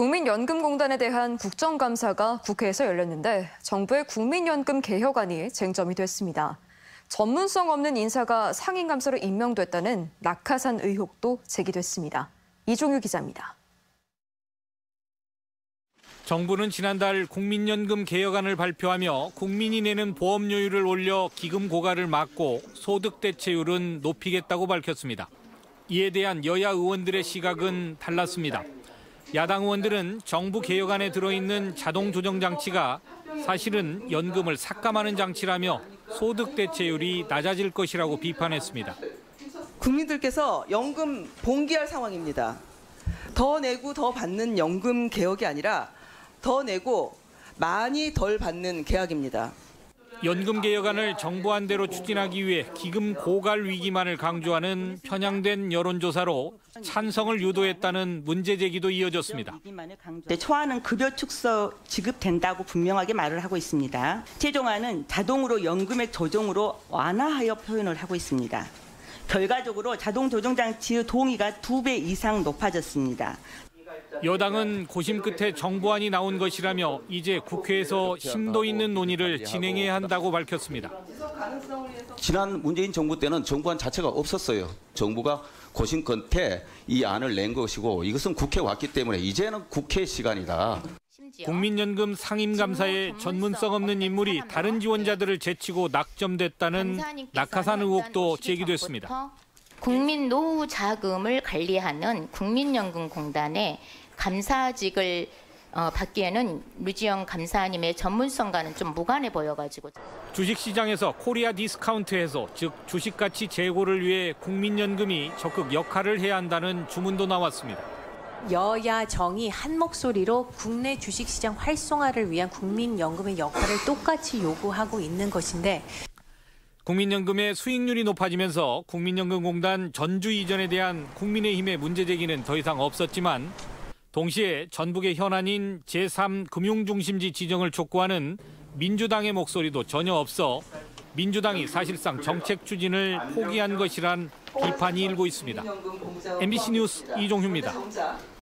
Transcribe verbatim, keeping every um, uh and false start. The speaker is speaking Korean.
국민연금공단에 대한 국정감사가 국회에서 열렸는데 정부의 국민연금 개혁안이 쟁점이 됐습니다. 전문성 없는 인사가 상임감사로 임명됐다는 낙하산 의혹도 제기됐습니다. 이종유 기자입니다. 정부는 지난달 국민연금 개혁안을 발표하며 국민이 내는 보험료율을 올려 기금 고갈을 막고 소득 대체율은 높이겠다고 밝혔습니다. 이에 대한 여야 의원들의 시각은 달랐습니다. 야당 의원들은 정부 개혁안에 들어있는 자동 조정 장치가 사실은 연금을 삭감하는 장치라며 소득 대체율이 낮아질 것이라고 비판했습니다. 국민들께서 연금 봉기할 상황입니다. 더 내고 더 받는 연금 개혁이 아니라 더 내고 많이 덜 받는 개혁입니다. 연금 개혁안을 정부안대로 추진하기 위해 기금 고갈 위기만을 강조하는 편향된 여론조사로 찬성을 유도했다는 문제 제기도 이어졌습니다. 초안은 급여 축소 지급된다고 분명하게 말을 하고 있습니다. 최종안은 자동으로 연금액 조정으로 완화하여 표현을 하고 있습니다. 결과적으로 자동 조정 장치의 동의가 두 배 이상 높아졌습니다. 여당은 고심 끝에 정부안이 나온 것이라며 이제 국회에서 심도 있는 논의를 진행해야 한다고 밝혔습니다. 지난 문재인 정부 때는 정부안 자체가 없었어요. 정부가 고심 끝에 이 안을 낸 것이고 이것은 국회에 왔기 때문에 이제는 국회 시간이다. 국민연금 상임감사에 전문성 없는 인물이 다른 지원자들을 제치고 낙점됐다는 낙하산 의혹도 제기됐습니다. 국민 노후 자금을 관리하는 국민연금공단에 감사직을 어, 받기에는 류지영 감사님의 전문성과는 좀 무관해 보여가지고. 주식시장에서 코리아 디스카운트에서 즉 주식가치 재고를 위해 국민연금이 적극 역할을 해야 한다는 주문도 나왔습니다. 여야 정의 한 목소리로 국내 주식시장 활성화를 위한 국민연금의 역할을 똑같이 요구하고 있는 것인데 국민연금의 수익률이 높아지면서 국민연금공단 전주 이전에 대한 국민의힘의 문제 제기는 더 이상 없었지만 동시에 전북의 현안인 제삼 금융중심지 지정을 촉구하는 민주당의 목소리도 전혀 없어 민주당이 사실상 정책 추진을 포기한 것이란 비판이 일고 있습니다. 엠비씨 뉴스 이종휴입니다.